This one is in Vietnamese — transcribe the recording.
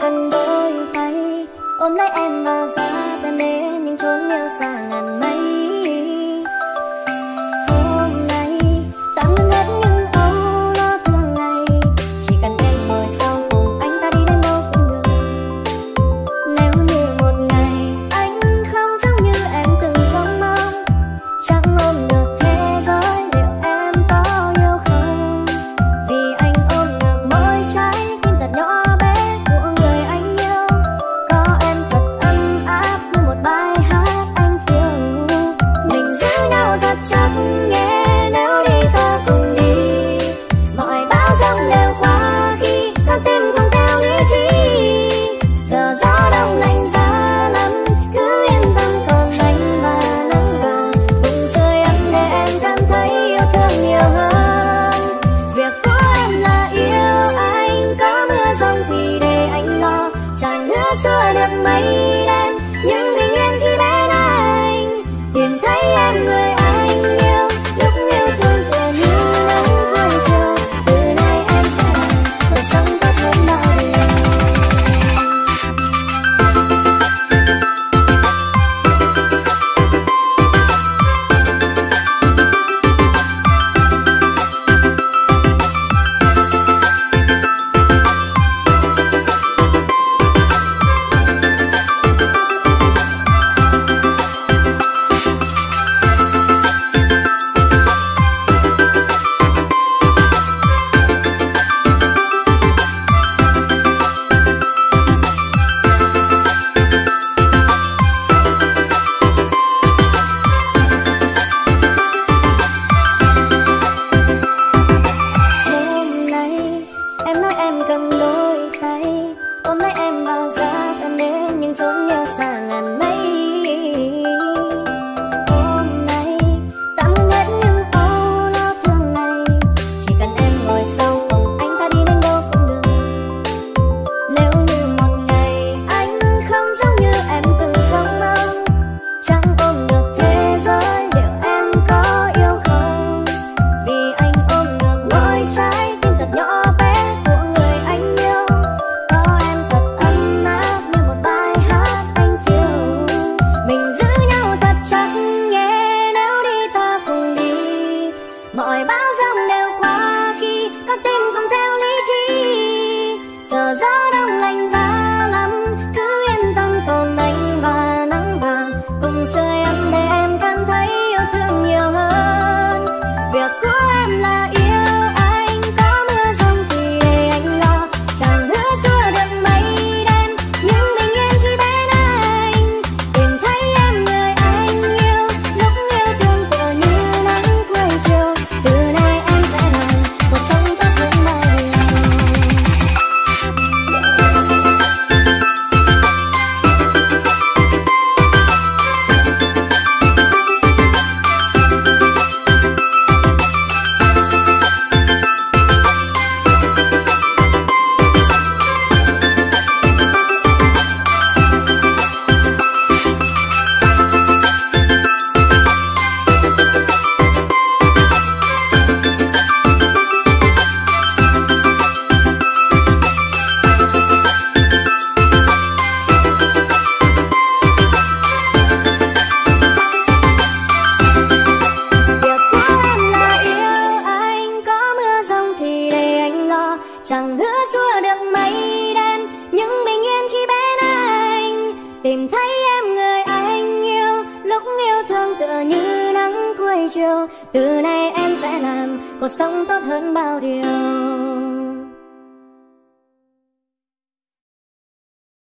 cần đôi tay ôm lấy em và ra ta đến những chốn yêu xa ngàn mây. Hôm nay tạm ngưng hết những âu lo thường ngày, chỉ cần em ngồi sau cùng anh ta đi đến đâu cũng được. Nếu như một ngày anh không giống như em từng trông mong, chẳng ôm được thế giới liệu em có yêu không? Vì anh ôm được mỗi trái tim thật nhỏ bé của người anh yêu, có em thật ấm áp như một bài hát anh phiêu. Mình giữ nhau thật chặt nhé, nếu đi ta cùng đi, mọi bão giông đều qua khi con tim không theo lý trí. Giờ gió đông lạnh giá lắm, cứ yên tâm còn anh và nắng vàng cùng sưởi ấm để em cảm thấy yêu thương nhiều hơn. Việc của em là yêu anh, có mưa giông thì để anh lo, chẳng hứa xua được mây đen nhưng bình yên khi bên anh tìm thấy em người anh yêu. Lúc yêu thương tựa như nắng cuối chiều, từ nay em sẽ làm cuộc sống tốt hơn bao điều. Hôm nay em nói em cần đôi tay ôm lấy em và ra ta đến những chốn yêu xa ngàn mây. Hôm nay tạm ngưng hết những âu lo thường ngày, chỉ cần em ngồi sau cùng anh ta đi đến đâu cũng được. Nếu như một ngày anh không giống như em từng trông mong, chẳng ôm được thế giới liệu em có yêu không? Vì anh ôm được mỗi trái tim thật nhỏ bé của người anh yêu, có em thật ấm áp như một bài hát anh phiêu. Mình giữ nhau thật chặt nhé, nếu đi ta cùng đi, mọi bão giông đều qua khi con tim không theo lý trí. Giờ gió đông lạnh giá lắm, cứ yên tâm còn anh và nắng vàng cùng sưởi ấm để em cảm thấy yêu thương nhiều hơn. Việc của em là yêu anh, có mưa giông thì để anh lo, chẳng hứa xua được mây đen nhưng bình yên khi bên anh tìm thấy em người anh yêu. Lúc yêu thương tựa như nắng cuối chiều, từ nay em sẽ làm cuộc sống tốt hơn bao điều. Việc của em là yêu anh, có mưa giông thì để anh lo, chẳng hứa xua được mây đen nhưng bình yên khi bên anh tìm thấy em người anh yêu. Lúc yêu thương tựa như nắng cuối chiều, từ nay em sẽ làm cuộc sống tốt hơn bao điều.